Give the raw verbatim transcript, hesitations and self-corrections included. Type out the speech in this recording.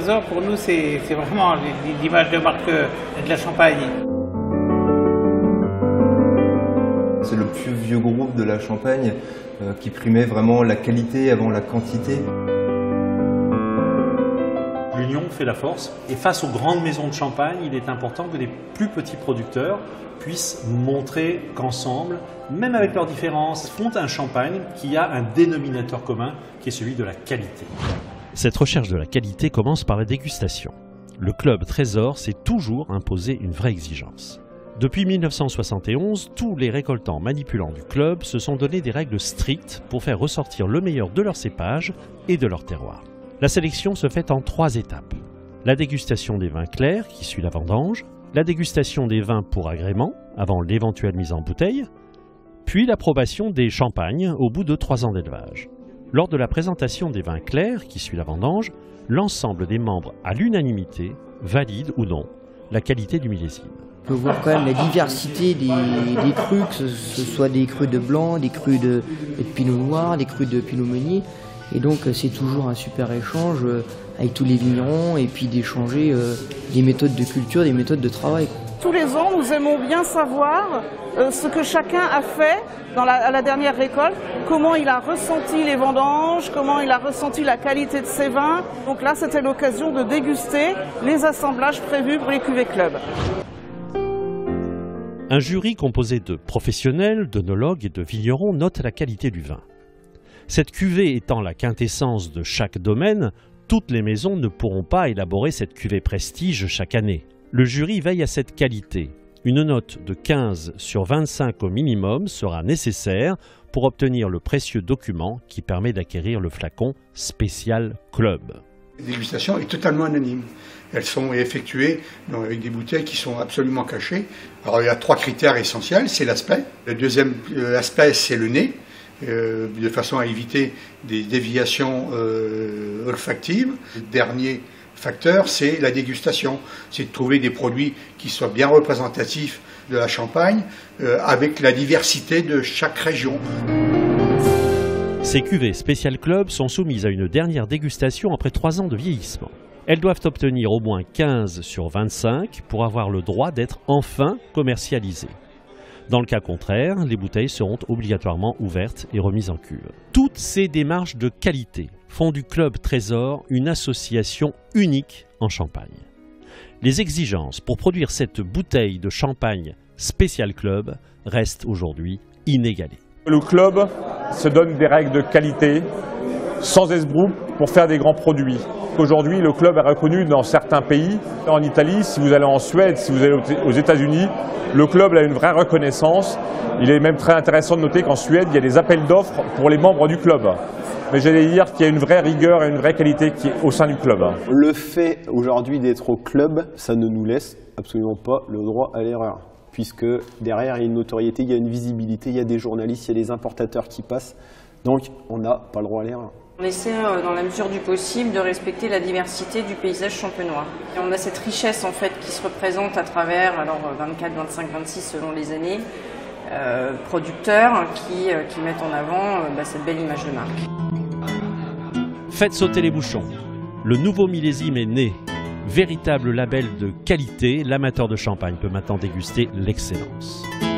Trésor, pour nous, c'est vraiment l'image de marque de la Champagne. C'est le plus vieux groupe de la Champagne euh, qui primait vraiment la qualité avant la quantité. L'union fait la force et face aux grandes maisons de champagne, il est important que les plus petits producteurs puissent montrer qu'ensemble, même avec leurs différences, font un champagne qui a un dénominateur commun qui est celui de la qualité. Cette recherche de la qualité commence par la dégustation. Le club Trésor s'est toujours imposé une vraie exigence. Depuis mille neuf cent soixante et onze, tous les récoltants manipulants du club se sont donné des règles strictes pour faire ressortir le meilleur de leur cépage et de leur terroir. La sélection se fait en trois étapes. La dégustation des vins clairs, qui suit la vendange, la dégustation des vins pour agrément, avant l'éventuelle mise en bouteille, puis l'approbation des champagnes au bout de trois ans d'élevage. Lors de la présentation des vins clairs, qui suit la vendange, l'ensemble des membres, à l'unanimité, valide ou non la qualité du millésime. On peut voir quand même la diversité des, des crus, que ce, ce soit des crus de blanc, des crus de, de pinot noir, des crus de pinot meunier. Et donc c'est toujours un super échange avec tous les vignerons et puis d'échanger euh, des méthodes de culture, des méthodes de travail. Tous les ans, nous aimons bien savoir euh, ce que chacun a fait dans la, à la dernière récolte, comment il a ressenti les vendanges, comment il a ressenti la qualité de ses vins. Donc là, c'était l'occasion de déguster les assemblages prévus pour les cuvées club. Un jury composé de professionnels, d'œnologues et de vignerons note la qualité du vin. Cette cuvée étant la quintessence de chaque domaine, toutes les maisons ne pourront pas élaborer cette cuvée prestige chaque année. Le jury veille à cette qualité. Une note de quinze sur vingt-cinq au minimum sera nécessaire pour obtenir le précieux document qui permet d'acquérir le flacon Spécial Club. La dégustation est totalement anonyme. Elles sont effectuées avec des bouteilles qui sont absolument cachées. Alors il y a trois critères essentiels, c'est l'aspect. Le deuxième aspect, c'est le nez. Euh, de façon à éviter des déviations euh, olfactives. Le dernier facteur, c'est la dégustation. C'est de trouver des produits qui soient bien représentatifs de la Champagne, euh, avec la diversité de chaque région. Ces cuvées Spécial Club sont soumises à une dernière dégustation après trois ans de vieillissement. Elles doivent obtenir au moins quinze sur vingt-cinq pour avoir le droit d'être enfin commercialisées. Dans le cas contraire, les bouteilles seront obligatoirement ouvertes et remises en cuve. Toutes ces démarches de qualité font du Club Trésor une association unique en Champagne. Les exigences pour produire cette bouteille de champagne Spécial Club restent aujourd'hui inégalées. Le club se donne des règles de qualité, sans esbroufe, pour faire des grands produits. Aujourd'hui, le club est reconnu dans certains pays. En Italie, si vous allez en Suède, si vous allez aux États-Unis, le club a une vraie reconnaissance. Il est même très intéressant de noter qu'en Suède, il y a des appels d'offres pour les membres du club. Mais j'allais dire qu'il y a une vraie rigueur et une vraie qualité qui est au sein du club. Le fait aujourd'hui d'être au club, ça ne nous laisse absolument pas le droit à l'erreur. Puisque derrière, il y a une notoriété, il y a une visibilité, il y a des journalistes, il y a des importateurs qui passent. Donc, on n'a pas le droit à l'erreur. On essaie, dans la mesure du possible, de respecter la diversité du paysage champenois. Et on a cette richesse en fait qui se représente à travers, alors vingt-quatre, vingt-cinq, vingt-six selon les années, euh, producteurs qui, euh, qui mettent en avant euh, bah, cette belle image de marque. Faites sauter les bouchons. Le nouveau millésime est né. Véritable label de qualité, l'amateur de champagne peut maintenant déguster l'excellence.